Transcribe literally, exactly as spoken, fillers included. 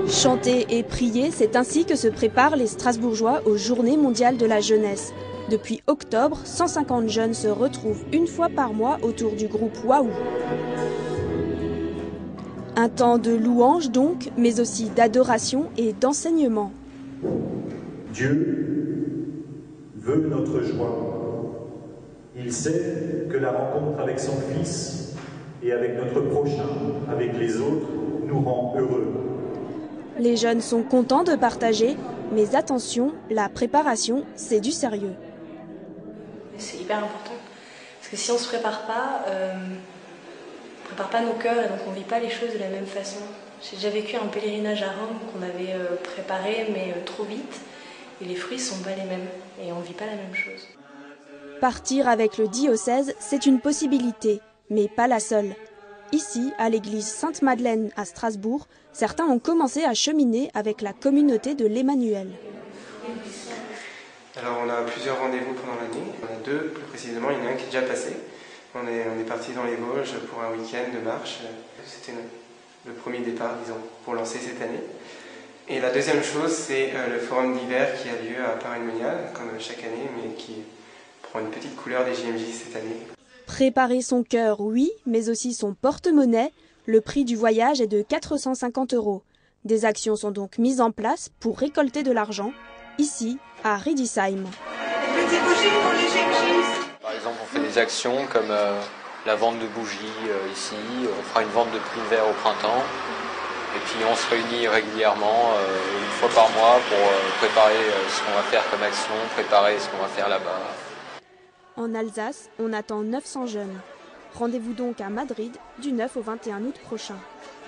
Chanter et prier, c'est ainsi que se préparent les Strasbourgeois aux Journées mondiales de la jeunesse. Depuis octobre, cent cinquante jeunes se retrouvent une fois par mois autour du groupe Waouh. Un temps de louange donc, mais aussi d'adoration et d'enseignement. Dieu veut notre joie. Il sait que la rencontre avec son Fils et avec notre prochain, avec les autres, nous rend heureux. Les jeunes sont contents de partager, mais attention, la préparation, c'est du sérieux. C'est hyper important, parce que si on ne se prépare pas, euh, on ne prépare pas nos cœurs et donc on ne vit pas les choses de la même façon. J'ai déjà vécu un pèlerinage à Rome qu'on avait euh, préparé, mais euh, trop vite, et les fruits ne sont pas les mêmes, et on ne vit pas la même chose. Partir avec le diocèse, c'est une possibilité, mais pas la seule. Ici, à l'église Sainte-Madeleine à Strasbourg, certains ont commencé à cheminer avec la communauté de l'Emmanuel. Alors on a plusieurs rendez-vous pendant l'année. On a deux plus précisément, il y en a un qui est déjà passé. On est, on est parti dans les Vosges pour un week-end de marche. C'était le premier départ, disons, pour lancer cette année. Et la deuxième chose, c'est le forum d'hiver qui a lieu à Paris-Monial, comme chaque année, mais qui prend une petite couleur des J M J cette année. Préparer son cœur, oui, mais aussi son porte-monnaie. Le prix du voyage est de quatre cent cinquante euros. Des actions sont donc mises en place pour récolter de l'argent, ici, à Riedisheim. Par exemple, on fait des actions comme euh, la vente de bougies euh, ici, on fera une vente de prix vert au printemps, et puis on se réunit régulièrement, euh, une fois par mois, pour euh, préparer euh, ce qu'on va faire comme action, préparer ce qu'on va faire là-bas. En Alsace, on attend neuf cents jeunes. Rendez-vous donc à Madrid du neuf au vingt et un août prochain.